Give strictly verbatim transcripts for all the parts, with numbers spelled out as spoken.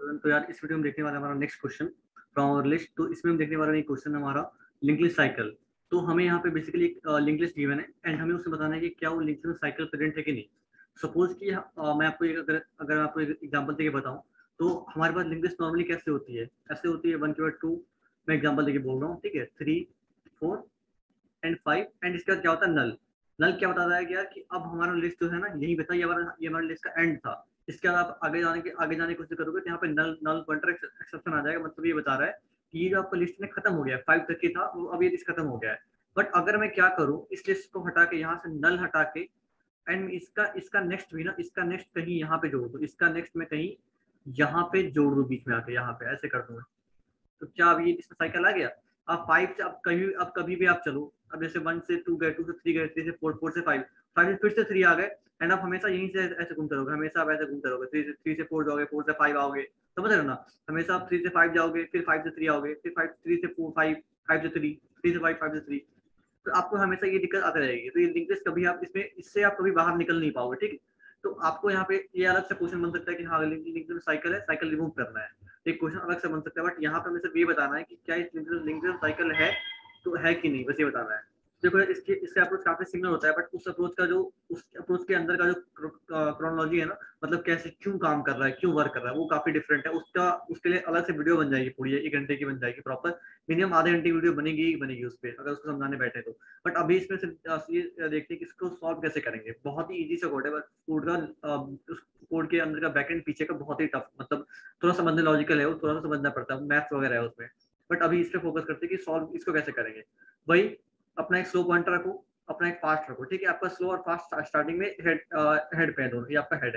तो यार इस वीडियो में देखने वाला हमारा next question from our list. तो इसमें हम देखने वाला एक क्वेश्चन हमारा लिंक लिस्ट साइकिल। तो हमें यहाँ पे बेसिकली एक लिंक लिस्ट गिवन है एंड हमें उससे बताना है कि क्या वो लिंक लिस्ट साइकिल प्रेजेंट है कि नहीं। सपोज कि uh, मैं आपको एक अगर अगर आपको एक एग्जांपल देके बताऊं तो हमारे पास लिंक लिस्ट नॉर्मली कैसे होती है, ऐसे होती है वन के बाद टू। मैं एग्जांपल देके बोल रहा हूँ, ठीक है, three four and five and इसके बाद क्या होता है नल। नल क्या बताता है कि यार कि अब हमारा लिस्ट जो है ना यही बता, ये हमारा ये हमारा लिस्ट का एंड था। इसके बाद आप आगे जाने के आगे जाने की कोशिश करोगे तो यहाँ पे नल नल पॉइंटर एक्सेप्शन आ जाएगा। मतलब ये बता रहा है कि ये जो आपका लिस्ट में खत्म हो गया है, फाइव तक की था वो अब ये लिस्ट खत्म हो गया है। बट अगर मैं क्या करूँ, इस लिस्ट को हटा के यहाँ से नल हटा के एंड इसका इसका नेक्स्ट भी ना इसका नेक्स्ट कहीं यहाँ पे जोड़ दूँ, इसका नेक्स्ट में कहीं यहाँ पे जोड़ दूँ, बीच में आके यहाँ पे ऐसे कर दूँ, तो क्या अब ये इसमें साइकिल आ गया। अब फाइव से अब कभी अब कभी भी आप चलो, अब जैसे वन से टू गए, टू से थ्री गए, थ्री से फोर, फोर से फाइव, फाइव से फिर से थ्री आ गए एंड आप हमेशा यहीं से ऐसे घूमते रहोगे, हमेशा आप ऐसे घूमते रहोगे। थ्री से थ्री से फोर जाओगे, फोर से फाइव आओगे, समझ रहे हो ना। हमेशा आप थ्री से फाइव जाओगे, फिर फाइव से थ्री आओगे, फिर फाइव थ्री से फोर फाइव, फाइव से थ्री, थ्री से फाइव, फाइव से थ्री। तो आपको हमेशा ये दिक्कत आती रहेगी। तो ये लिंक लिस्ट कभी आप इसमें इससे आप कभी बाहर निकल नहीं पाओगे, ठीक है। तो आपको यहाँ पे ये अलग से क्वेश्चन बन सकता है कि हाँ लिंक लिंक साइकिल है, साइकिल रिमूव करना है, एक क्वेश्चन अलग से बन सकता है। बट यहाँ पे हमें सिर्फ ये बताना है कि क्या इस लिंक साइकिल है तो है कि नहीं, बस ये बताना है। देखो इसके इससे अप्रोच काफी सिमिलर होता है, बट उस अप्रोच का जो उस अप्रोच के अंदर का जो क्रोनोलॉजी है ना, मतलब कैसे क्यों काम कर रहा है, क्यों वर्क कर रहा है, वो काफी डिफरेंट है। उसका उसके लिए अलग से वीडियो बन जाएगी, पूरी एक घंटे की बन जाएगी प्रॉपर, मिनिमम आधे घंटे की वीडियो बनेगी ही बनेगी उस पर, अगर उसको समझाने बैठे तो। बट अभी इसमें सिर्फ ये देखते हैं कि इसको सॉल्व कैसे करेंगे। बहुत ही इजी सा कोड है, बट कोड का उस कोड के अंदर का बैकएंड पीछे का बहुत ही टफ, मतलब थोड़ा समझने लॉजिकल है, वो थोड़ा सा समझना पड़ता है, मैथ्स वगैरह है उसमें। बट अभी इस पे फोकस करते हैं कि सॉल्व इसको कैसे करेंगे। भाई अपना एक स्लो पॉइंटर रखो, अपना एक फास्ट रखो, ठीक है। आपका स्लो और फास्ट स्टार्टिंग में हेड हेड पे है दोनों, ये आपका हेड है।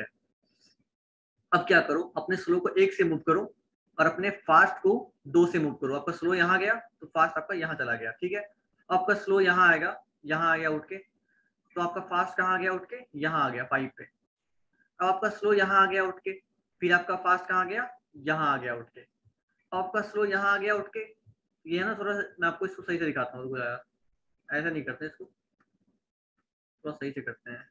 अब क्या करो, अपने स्लो को एक से मूव करो और अपने फास्ट को दो से मूव करो। आपका स्लो यहाँ गया तो फास्ट आपका यहाँ चला गया, ठीक है। आपका स्लो यहाँ आएगा, यहाँ आ गया उठ के, तो आपका फास्ट कहाँ आ गया उठ के, यहाँ आ गया फाइव पे। अब आपका स्लो यहाँ आ गया उठ के, फिर आपका फास्ट कहाँ गया, यहाँ आ गया उठ के। आपका स्लो यहाँ आ गया उठ के। ये है ना, थोड़ा मैं आपको इसको सही से दिखाता हूँ, ऐसा नहीं करते, इसको थोड़ा सही से करते हैं।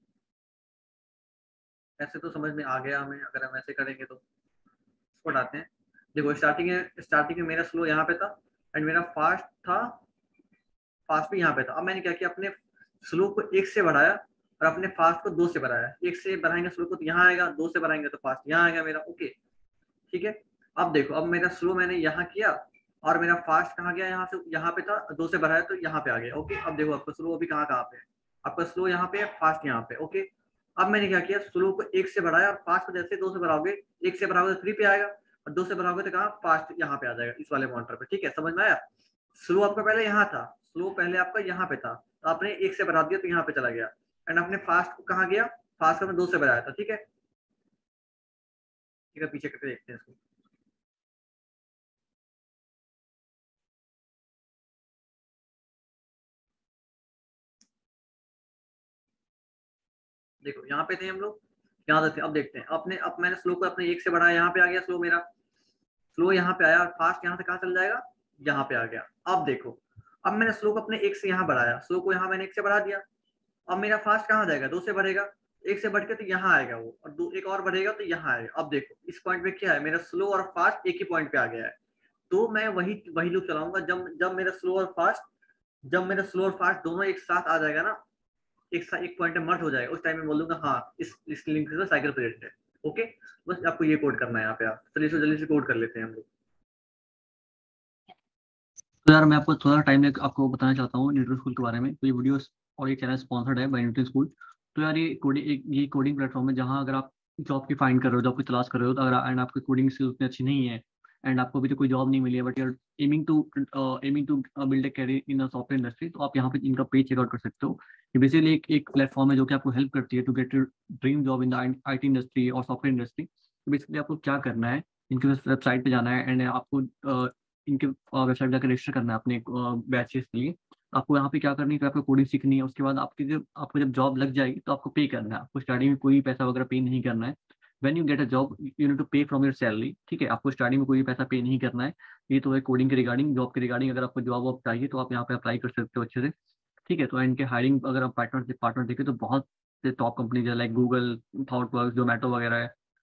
ऐसे तो समझ में आ गया हमें, अगर हम ऐसे करेंगे तो इसको हटाते हैं। देखो स्टार्टिंग में स्टार्टिंग में मेरा स्लो यहाँ पे था एंड मेरा फास्ट था, फास्ट भी यहाँ पे था। अब मैंने क्या किया, अपने स्लो को एक से बढ़ाया और अपने फास्ट को दो से बढ़ाया। एक से बढ़ाएंगे स्लो को तो यहाँ आएगा, दो से बढ़ाएंगे तो फास्ट यहाँ आएगा मेरा, ओके ठीक है। अब देखो, अब मेरा स्लो मैंने यहाँ किया और मेरा फास्ट कहाँ गया, यहाँ से यहाँ पे था, दो से बढ़ाया तो यहाँ पे आ गया, ओके। अब देखो आपका स्लो अभी कहाँ कहाँ पे है, आपका स्लो यहाँ पे है, फास्ट यहाँ पे, ओके। अब मैंने क्या किया, स्लो को एक से बढ़ाया और फास्ट को जैसे दो से बढ़ाओगे, एक से बढ़ाओगे तो थ्री पे आएगा और दो से बढ़ाओगे तो कहाँ, फास्ट यहाँ पे आ जाएगा, इस वाले मॉनिटर पे, ठीक है। समझ में आया। स्लो आपका पहले यहाँ था, स्लो पहले आपका यहाँ पे था, तो आपने एक से बढ़ा दिया तो यहाँ पे चला गया एंड आपने फास्ट को कहाँ गया, फास्ट को मैं दो से बढ़ाया था, ठीक है। ठीक है, पीछे करके देखते हैं इसको। देखो यहाँ पे थे हम लोग, यहाँ थे। अब देखते हैं, अपने अब मैंने स्लो को अपने एक से बढ़ाया, यहाँ पे आ गया स्लो मेरा, स्लो यहाँ पे आया और फास्ट यहाँ से कहाँ चल जाएगा, यहाँ पे आ गया। अब देखो, अब मैंने स्लो को अपने एक से यहाँ बढ़ाया, स्लो को यहाँ मैंने एक से बढ़ा दिया। अब मेरा फास्ट कहाँ जाएगा, दो से बढ़ेगा, एक से बढ़ के तो यहाँ आएगा वो, और दो एक और बढ़ेगा तो यहाँ आएगा। अब देखो इस पॉइंट पे क्या है, मेरा स्लो और फास्ट एक ही पॉइंट पे आ गया है। तो मैं वही वही लूप चलाऊंगा जब जब मेरा स्लो और फास्ट जब मेरा स्लो और फास्ट दोनों एक साथ आ जाएगा ना, एक सा, एक पॉइंट में मर्ज हो जाएगा, उस टाइम में बोलूंगा हाँ इस इस लिंक से साइकिल प्रेजेंट है, ओके। बस आपको ये कोड करना है यहाँ पे। आप चलिए इसको जल्दी से कोड कर लेते हैं हम लोग। तो यार मैं आपको थोड़ा टाइम आपको बताना चाहता हूँ न्यूट्रल स्कूल के बारे में। तो ये वीडियो और ये चैनल स्पॉन्सर्ड है बाय न्यूट्रल स्कूल। तो यार ये कोडिंग एक ये कोडिंग प्लेटफॉर्म है जहाँ अगर आप जॉब की फाइंड कर रहे हो, जॉब की तलाश कर रहे हो, तो अगर एंड आपकी कोडिंग स्किल्स उतनी अच्छी नहीं है एंड आपको अभी तो कोई जॉब नहीं मिली है, बट यार aiming to aiming to build a career in software industry, तो आप यहाँ पे इनका पेज चेकआउट कर सकते हो। ये बेसिकली एक एक प्लेटफॉर्म है जो कि आपको हेल्प करती है to get your dream job in the I T industry और सॉफ्टवेयर इंडस्ट्री। तो बेसिकली आपको क्या करना है, इनके वेबसाइट पे जाना है एंड आपको uh, इनके वेबसाइट जाकर रजिस्टर करना है अपने बैचेस के लिए। आपको यहाँ पे क्या करनी है, आपको कोडिंग सीखनी है। उसके बाद आपकी जब आपको जब जॉब लग जाएगी तो आपको पे करना है, आपको स्टार्टिंग में कोई पैसा वगैरह पे नहीं करना है। When you get a job you need to pay from your salary, ठीक है। आपको स्टार्टिंग में कोई पैसा पे नहीं करना है। ये तो है कोडिंग के रिगार्डिंग, जॉब के रिगार्डिंग। अगर आपको जॉब वॉब चाहिए तो आप यहाँ पे अप्लाई कर सकते हो अच्छे से, ठीक है। तो इनके हायरिंग अगर आप पार्टनर पार्टनर देखें तो बहुत से टॉप कंपनीज है, लाइक गूगल, थॉटवर्क्स, जोमेटो वगैरह है,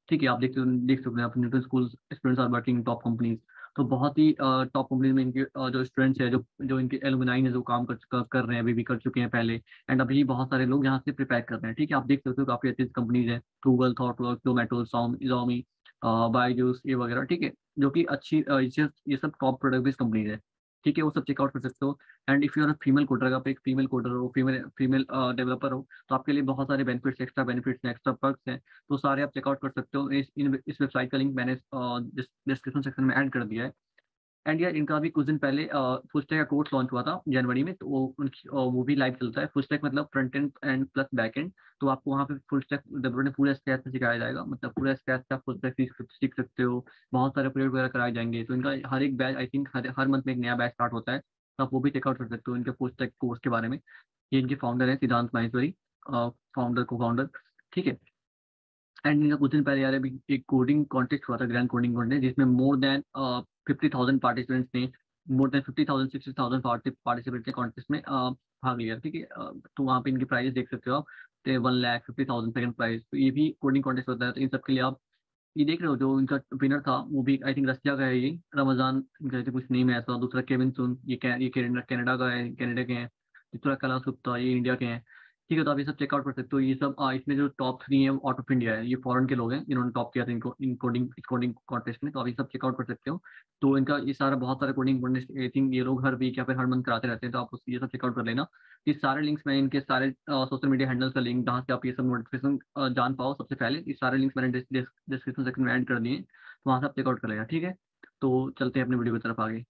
ठीक है, आप देख देख सकते हैं आप Newton School students are working top companies. तो बहुत ही टॉप कंपनीज में इनके uh, जो स्टूडेंट्स है, जो जो इनके एलुमनाई है, जो काम कर, कर कर रहे हैं, अभी भी कर चुके हैं पहले, एंड अभी बहुत सारे लोग यहाँ से प्रिपेयर कर रहे हैं। ठीक है, आप देख सकते हो काफी अच्छी कंपनीज है, Google, ThoughtWorks, Zomato, Xiaomi, Byju's, ये वगैरह। ठीक है, जो कि अच्छी uh, ये ये सब टॉप प्रोडक्ट बेस्ड कंपनीज है। ठीक है, वो सब चेकआउट कर सकते हो। And if you are female coder, अगर आप एक फीमेल कोडर हो, फीमेल फीमेल डेवलपर हो, तो आपके लिए बहुत सारे benefits, extra benefits, extra perks हैं, तो सारे आप चेकआउट कर सकते हो। इस इन इस वेबसाइट का लिंक मैंने डिस्क्रिप्शन सेक्शन में ऐड कर दिया है। एंड यार, इनका भी कुछ दिन पहले फुल स्टैक का कोर्स लॉन्च हुआ था जनवरी में, तो वो उनकी अ, वो भी लाइव चलता है। फुल स्टैक मतलब front end end plus back end. तो आपको वहाँ पे फुल स्टैक डेवलपमेंट पूरा स्क्रैच से सिखाया जाएगा, मतलब पूरा स्क्रैच से आप फुल स्टैक सीख सीख सकते हो। बहुत सारे प्रोजेक्ट वगैरह कराए जाएंगे। तो इनका हर एक बैच, आई थिंक हर हर मंथ में एक नया बैच स्टार्ट होता है, तो आप वो भी चेकआउट कर सकते हो इनके फुल स्टैक कोर्स के बारे में। ये इनके फाउंडर है सिद्धांत माहेश्वरी, फाउंडर को फाउंडर। ठीक है, एंड इनका कुछ दिन पहले यार अभी एक कोडिंग कॉन्टेस्ट हुआ था, ग्रैंड कोडिंग कॉन्टेस्ट, जिसमें more than fifty thousand participants ने, more than fifty thousand sixty thousand participant के कॉन्टेस्ट में uh, भाग लिया। ठीक है, uh, तो वहाँ पे इनके प्राइजेस देख सकते हो आप, तो one lakh fifty thousand second prize. तो ये भी कोडिंग कॉन्टेस्ट होता है, तो इन सब के लिए आप ये देख रहे हो। जो इनका विनर था वो भी आई थिंक रशिया का है, ये रमजान इनका ऐसे कुछ नेम है ऐसा। दूसरा केविन सुन, ये कै, ये कनाडा कनाडा का है, कनाडा के हैं। दूसरा कैलाश गुप्ता, ये इंडिया के हैं। ठीक है, तो आप ये सब चेकआउट कर सकते हो। ये सब आ, इसमें जो टॉप थ्री है आउट ऑफ इंडिया है, ये फॉरेन के लोग हैं जिन्होंने टॉप किया था इनको इन कोडिंग इस कोडिंग कॉन्टेस्ट में। तो आप ये सब चेकआउट कर सकते हो। तो इनका ये सारा बहुत सारे कोडिंग कॉन्टेस्ट आई थिंक ये लोग हर वीक या फिर हर मंथ कराते रहते हैं, तो आप उस ये सब चेकआउट कर लेना। ये सारे लिंक्स मैं इनके सारे सोशल मीडिया हैंडल्स का लिंक, जहाँ से आप ये सब नोटिफिकेशन जान पाओ सबसे पहले, ये सारे लिंक्स मैंने डिस्क्रिप्शन सेक्शन में ऐड कर दिए, तो वहाँ से आप चेकआउट कर लेना। ठीक है, तो चलते हैं अपनी वीडियो की तरफ आगे।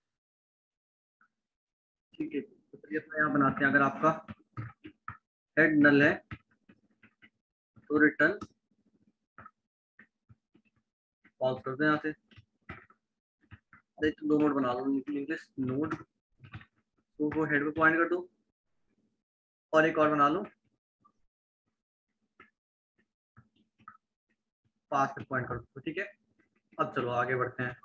ठीक है, तो चलिए अपना यहाँ बनाते हैं। अगर आपका हेड नल है तो रिटर्न पॉज करते हैं यहाँ से। दो नोड बना दो, इंग्लिश नोड, तो वो हेड पे पॉइंट कर दो, और एक और बना लो पास पे पॉइंट कर दो। ठीक है, अब चलो आगे बढ़ते हैं।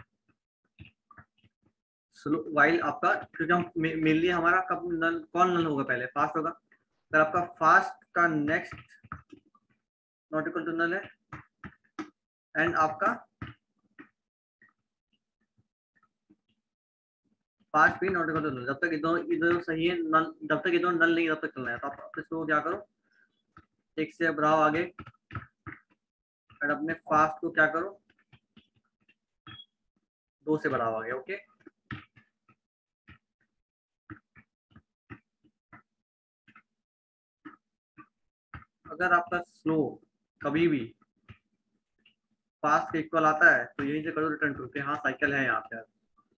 स्लो वाइल आपका, क्योंकि हम मेनली हमारा कब नल, कौन नल होगा पहले, फास्ट होगा। अगर आपका फास्ट का next not equal to null है, एंड आपका फास्ट भी नॉट इक्वल टू नल, जब तक इधर इधर सही है नल, जब तक इधर नल नहीं, तब तक चलना है। तो आप इसको क्या करो, एक से बढ़ाओ आगे, एंड अपने फास्ट को क्या करो, दो से बढ़ाओ आगे। ओके, अगर आपका स्लो कभी भी फास्ट के इक्वल आता है, तो यहीं से करो रिटर्न टू के, हाँ साइकिल है यहाँ पे।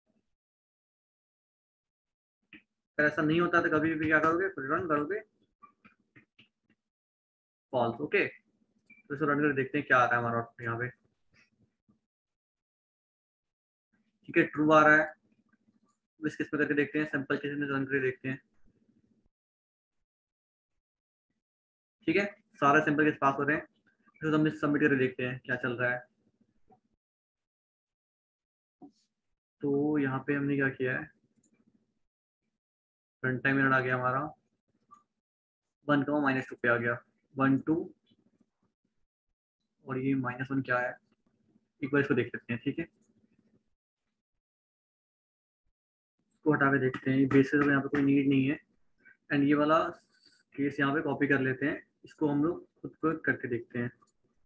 अगर ऐसा नहीं होता तो कभी भी क्या करोगे, रिटर्न करोगे फॉल्स। ओके, तो इसको रन कर देखते हैं क्या आता है हमारा आउटपुट यहाँ पे। ठीक है, ट्रू आ रहा है। इस केस में करके देखते हैं, सिंपल केस में रन करके देखते हैं। ठीक है, सारा सिंपल केस पास हो रहे हैं, फिर हम सबमिट करके देखते हैं क्या चल रहा है। तो यहाँ पे हमने क्या किया है, फ्रंट टाइम मिनट आ गया हमारा, वन का माइनस टू पे आ गया, वन टू, और ये माइनस वन क्या है, एक बार इसको देख सकते हैं। ठीक है, इसको हटा के देखते हैं, बेसिस में यहाँ पे कोई नीड नहीं है। एंड ये वाला केस यहाँ पे कॉपी कर लेते हैं, इसको हम लोग खुद को करके देखते हैं।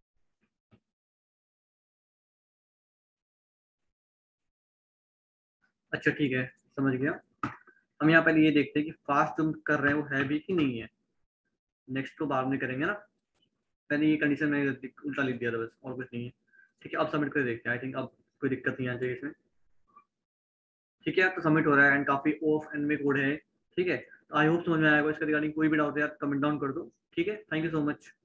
अच्छा ठीक है, समझ गया। हम यहाँ पहले ये देखते हैं कि फास्ट जो कर रहे हैं वो है भी कि नहीं है, नेक्स्ट तो बाद में करेंगे ना। पहले ये कंडीशन मैंने उल्टा लिख दिया था बस, और कुछ नहीं है। ठीक है, अब सबमिट कर देखते हैं। आई थिंक अब कोई दिक्कत नहीं आ जाएगी इसमें। ठीक है, तो सबमिट हो रहा है एंड काफी ऑफ एंड में कोड है। ठीक है, तो आई होप समझ में आएगा। इसका रिगार्डिंग कोई भी डाउट है यार कमेंट डाउन कर दो। ठीक है, थैंक यू सो मच।